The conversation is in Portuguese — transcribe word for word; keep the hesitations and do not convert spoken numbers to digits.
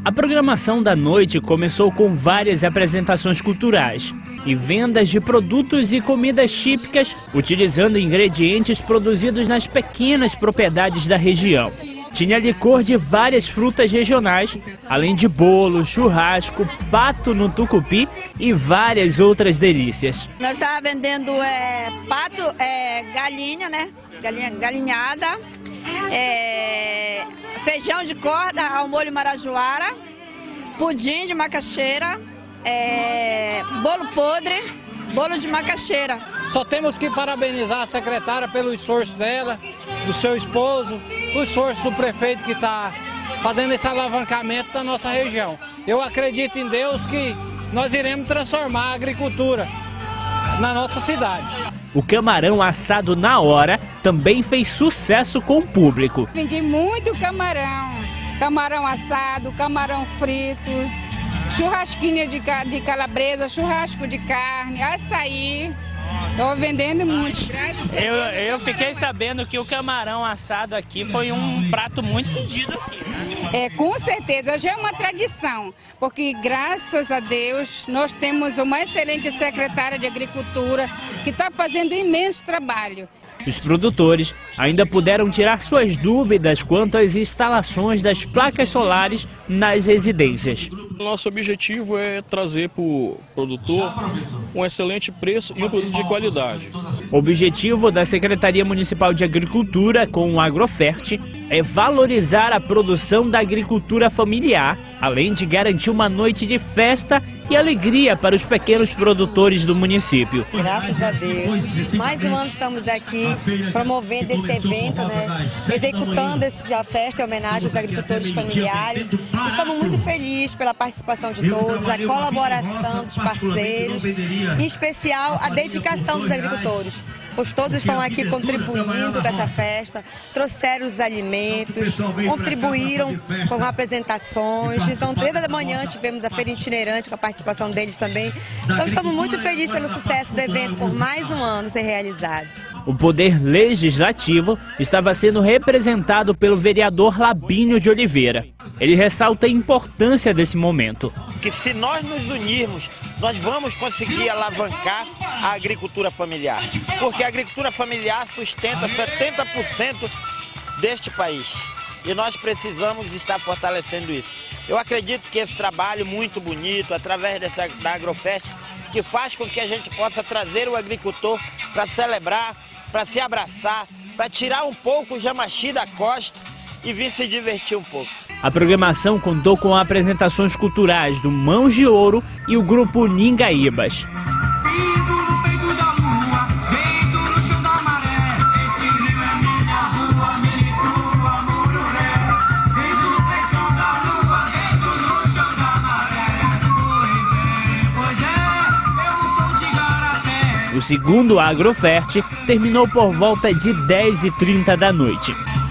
A programação da noite começou com várias apresentações culturais e vendas de produtos e comidas típicas, utilizando ingredientes produzidos nas pequenas propriedades da região. Tinha licor de várias frutas regionais, além de bolo, churrasco, pato no tucupi e várias outras delícias. Nós estávamos vendendo é, pato, é, galinha, né? Galinha, galinhada, é, feijão de corda ao molho marajoara, pudim de macaxeira, é, bolo podre, bolo de macaxeira. Só temos que parabenizar a secretária pelo esforço dela, do seu esposo, o esforço do prefeito que está fazendo esse alavancamento da nossa região. Eu acredito em Deus que nós iremos transformar a agricultura na nossa cidade. O camarão assado na hora também fez sucesso com o público. Vendi muito camarão, camarão assado, camarão frito, churrasquinha de, de calabresa, churrasco de carne, açaí. Estou vendendo muito. Eu, eu fiquei sabendo que o camarão assado aqui foi um prato muito pedido aqui. É, com certeza, já é uma tradição, porque graças a Deus nós temos uma excelente secretária de Agricultura que está fazendo um imenso trabalho. Os produtores ainda puderam tirar suas dúvidas quanto às instalações das placas solares nas residências. Nosso objetivo é trazer para o produtor um excelente preço e um produto de qualidade. O objetivo da Secretaria Municipal de Agricultura com o Agrofert é valorizar a produção da agricultura familiar, além de garantir uma noite de festa e alegria para os pequenos produtores do município. Graças a Deus, mais um ano estamos aqui promovendo esse evento, né? Executando essa festa em homenagem aos agricultores familiares. Estamos muito felizes pela participação de todos, a colaboração dos parceiros, em especial a dedicação dos agricultores, pois todos estão aqui contribuindo com essa festa, trouxeram os alimentos, contribuíram com apresentações. Então, desde a manhã tivemos a feira itinerante com a participação deles também. Então, estamos muito felizes pelo sucesso do evento, por mais um ano ser realizado. O poder legislativo estava sendo representado pelo vereador Labínio de Oliveira. Ele ressalta a importância desse momento. Que se nós nos unirmos, nós vamos conseguir alavancar a agricultura familiar. Porque a agricultura familiar sustenta setenta por cento deste país. E nós precisamos estar fortalecendo isso. Eu acredito que esse trabalho muito bonito, através dessa, da Agrofert, que faz com que a gente possa trazer o agricultor para celebrar, para se abraçar, para tirar um pouco o jamaxi da costa e vir se divertir um pouco. A programação contou com apresentações culturais do Mãos de Ouro e o grupo Ningaíbas. O segundo Agrofert terminou por volta de dez e trinta da noite.